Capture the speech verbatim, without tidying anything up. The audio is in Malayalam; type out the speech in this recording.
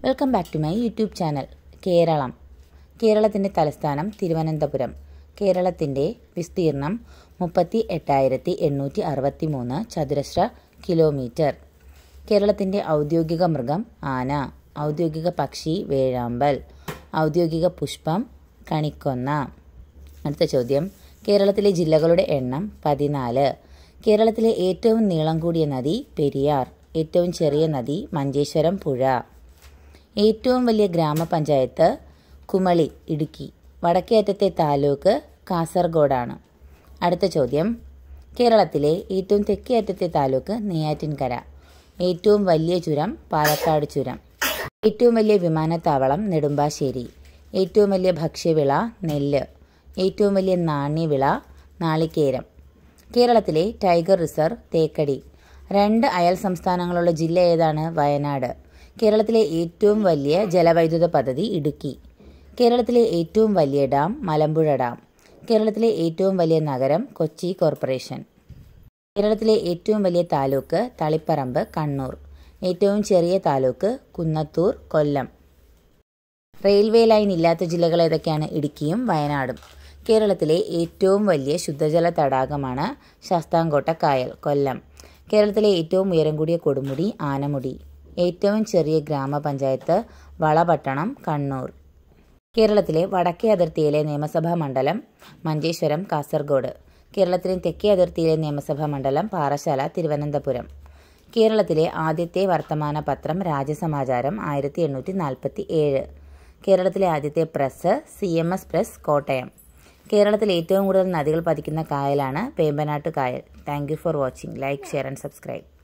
Welcome back to my YouTube channel. Keralam. കേരളത്തിൻ്റെ തലസ്ഥാനം തിരുവനന്തപുരം. കേരളത്തിൻ്റെ വിസ്തീർണം മുപ്പത്തി എട്ടായിരത്തി എണ്ണൂറ്റി അറുപത്തി മൂന്ന് ചതുരശ്ര കിലോമീറ്റർ. കേരളത്തിൻ്റെ ഔദ്യോഗിക മൃഗം ആന. ഔദ്യോഗിക പക്ഷി വേഴാമ്പൽ. ഔദ്യോഗിക പുഷ്പം കണിക്കൊന്ന. അടുത്ത ചോദ്യം. കേരളത്തിലെ ജില്ലകളുടെ എണ്ണം പതിനാല്. കേരളത്തിലെ ഏറ്റവും നീളം കൂടിയ നദി പെരിയാർ. ഏറ്റവും ചെറിയ നദി മഞ്ചേശ്വരം പുഴ. ഏറ്റവും വലിയ ഗ്രാമപഞ്ചായത്ത് കുമളി, ഇടുക്കി. വടക്കേ അറ്റത്തെ താലൂക്ക് കാസർഗോഡാണ്. അടുത്ത ചോദ്യം. കേരളത്തിലെ ഏറ്റവും തെക്കേ അറ്റത്തെ താലൂക്ക് നെയ്യാറ്റിൻകര. ഏറ്റവും വലിയ ചുരം പാലക്കാട് ചുരം. ഏറ്റവും വലിയ വിമാനത്താവളം നെടുമ്പാശ്ശേരി. ഏറ്റവും വലിയ ഭക്ഷ്യവിള നെല്ല്. ഏറ്റവും വലിയ നാണ്യവിള നാളികേരം. കേരളത്തിലെ ടൈഗർ റിസർവ് തേക്കടി. രണ്ട് അയൽ സംസ്ഥാനങ്ങളുള്ള ജില്ല ഏതാണ്? വയനാട്. കേരളത്തിലെ ഏറ്റവും വലിയ ജലവൈദ്യുത പദ്ധതി ഇടുക്കി. കേരളത്തിലെ ഏറ്റവും വലിയ ഡാം മലമ്പുഴ ഡാം. കേരളത്തിലെ ഏറ്റവും വലിയ നഗരം കൊച്ചി കോർപ്പറേഷൻ. കേരളത്തിലെ ഏറ്റവും വലിയ താലൂക്ക് തളിപ്പറമ്പ്, കണ്ണൂർ. ഏറ്റവും ചെറിയ താലൂക്ക് കുന്നത്തൂർ, കൊല്ലം. റെയിൽവേ ലൈൻ ഇല്ലാത്ത ജില്ലകൾ ഏതൊക്കെയാണ്? ഇടുക്കിയും വയനാടും. കേരളത്തിലെ ഏറ്റവും വലിയ ശുദ്ധജല തടാകമാണ് ശാസ്താംകോട്ട കായൽ, കൊല്ലം. കേരളത്തിലെ ഏറ്റവും ഉയരം കൂടിയ കൊടുമുടി ആനമുടി. ഏറ്റവും ചെറിയ ഗ്രാമപഞ്ചായത്ത് വളപട്ടണം, കണ്ണൂർ. കേരളത്തിലെ വടക്കേ അതിർത്തിയിലെ നിയമസഭാ മണ്ഡലം മഞ്ചേശ്വരം, കാസർഗോഡ്. കേരളത്തിലെ തെക്കേ അതിർത്തിയിലെ നിയമസഭാ മണ്ഡലം പാറശാല, തിരുവനന്തപുരം. കേരളത്തിലെ ആദ്യത്തെ വർത്തമാന പത്രം രാജസമാചാരം ആയിരത്തി എണ്ണൂറ്റി നാൽപ്പത്തി ഏഴ്. കേരളത്തിലെ ആദ്യത്തെ press C M S press, Kottayam. കേരളത്തിൽ ഏറ്റവും കൂടുതൽ നദികൾ പതിക്കുന്ന കായലാണ് വേമ്പനാട്ട് കായൽ. Thank you for watching. Like, share and subscribe.